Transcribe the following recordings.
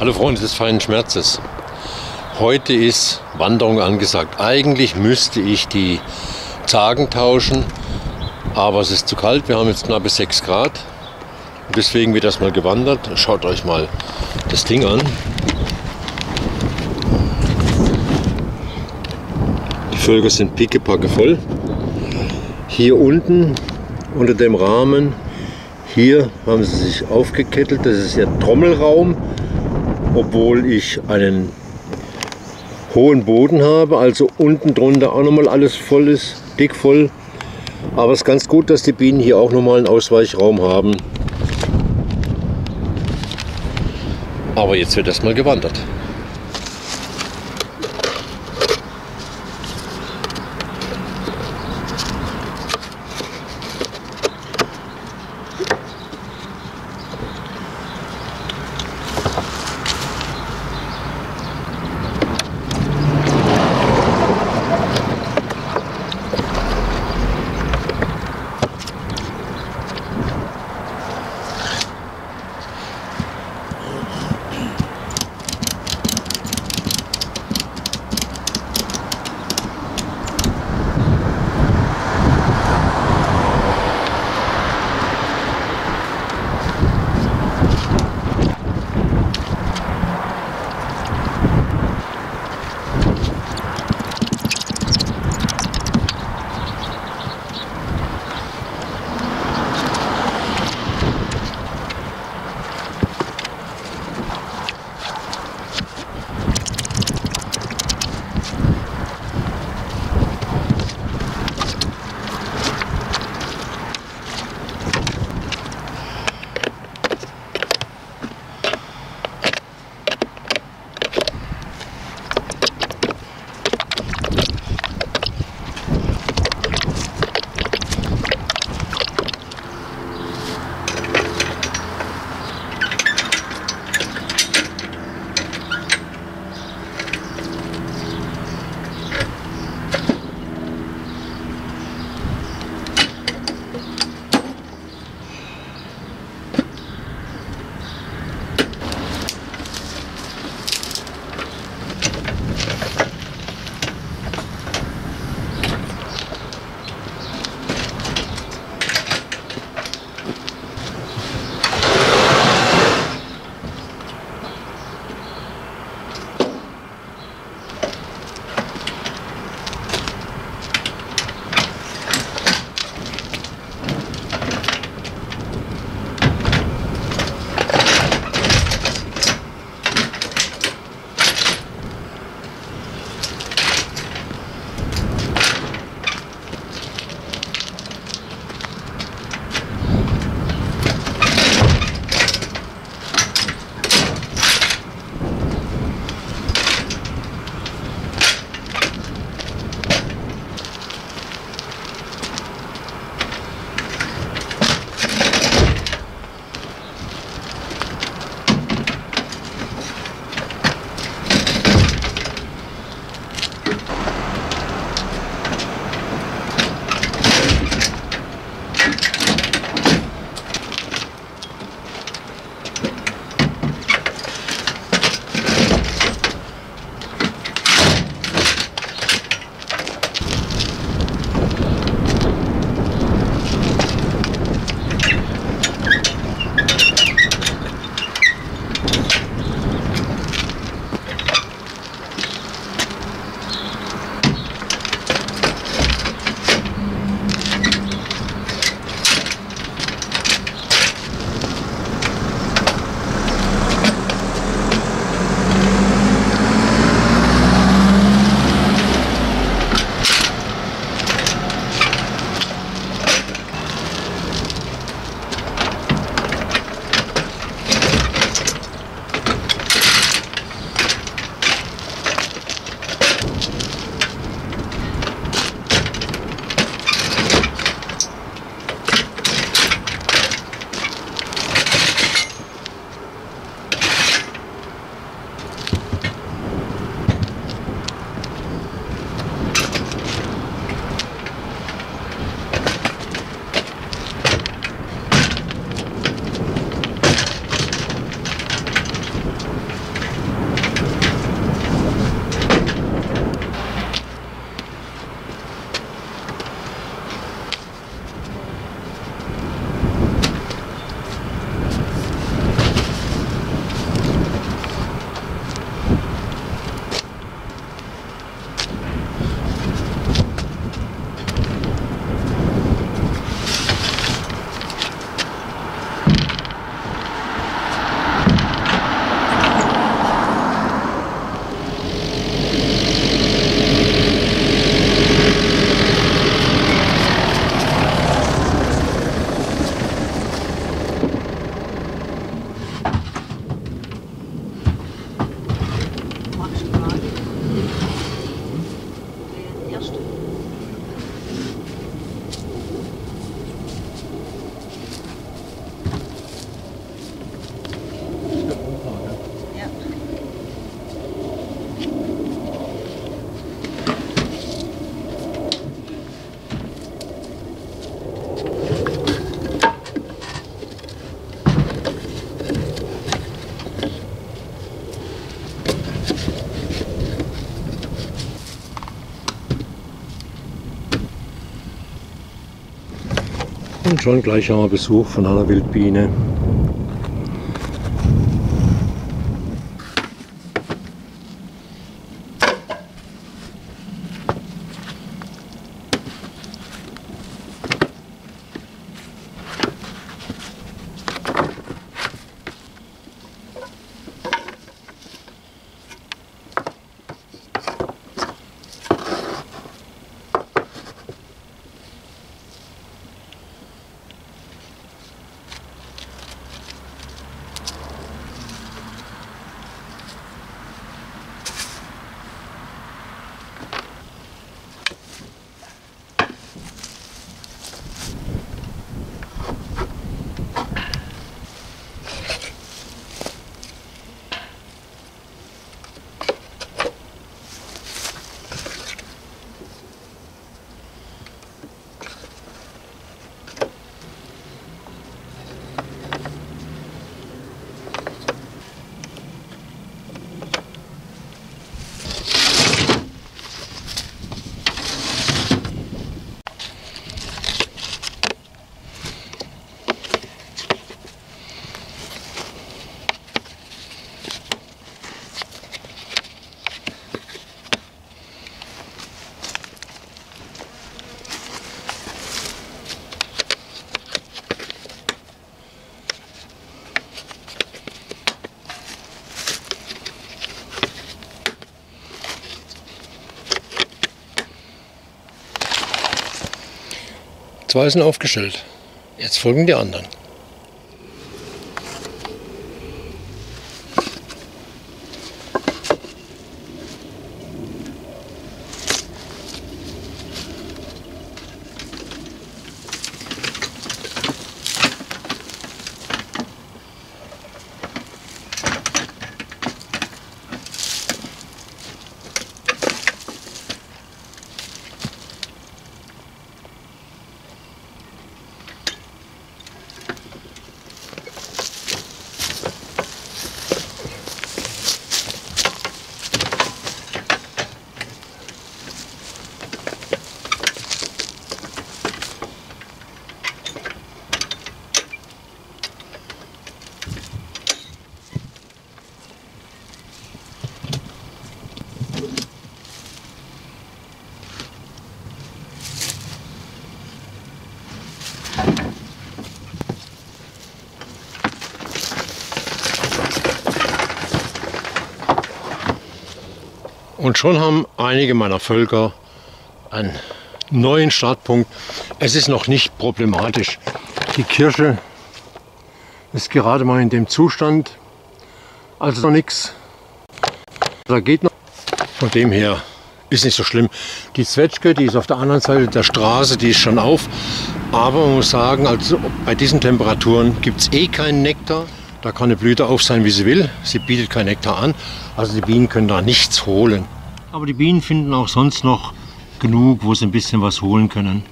Hallo Freunde des feinen Schmerzes. Heute ist Wanderung angesagt. Eigentlich müsste ich die Zagen tauschen, aber es ist zu kalt. Wir haben jetzt knappe 6 Grad. Und deswegen wird erstmal gewandert. Schaut euch mal das Ding an. Die Völker sind pickepacke voll. Hier unten unter dem Rahmen, hier haben sie sich aufgekettelt. Das ist ja Trommelraum, obwohl ich einen hohen Boden habe, also unten drunter auch nochmal alles voll ist, dick voll. Aber es ist ganz gut, dass die Bienen hier auch nochmal einen Ausweichraum haben. Aber jetzt wird erstmal gewandert. Und schon gleich haben wir Besuch von einer Wildbiene. Zwei sind aufgestellt. Jetzt folgen die anderen. Und schon haben einige meiner Völker einen neuen Startpunkt. Es ist noch nicht problematisch. Die Kirsche ist gerade mal in dem Zustand, also noch nichts. Da geht noch. Von dem her ist nicht so schlimm. Die Zwetschge, die ist auf der anderen Seite der Straße, die ist schon auf. Aber man muss sagen, also bei diesen Temperaturen gibt es eh keinen Nektar. Da kann eine Blüte auf sein, wie sie will. Sie bietet keinen Nektar an. Also die Bienen können da nichts holen. Aber die Bienen finden auch sonst noch genug, wo sie ein bisschen was holen können.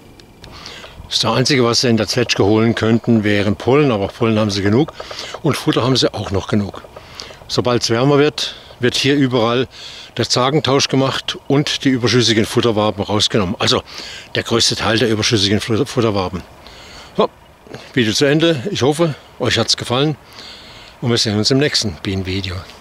Das Einzige, was sie in der Zwetschge holen könnten, wären Pollen. Aber Pollen haben sie genug. Und Futter haben sie auch noch genug. Sobald es wärmer wird, wird hier überall der Zagentausch gemacht und die überschüssigen Futterwaben rausgenommen. Also der größte Teil der überschüssigen Futterwaben. So, Video zu Ende. Ich hoffe, euch hat es gefallen und wir sehen uns im nächsten Bienenvideo.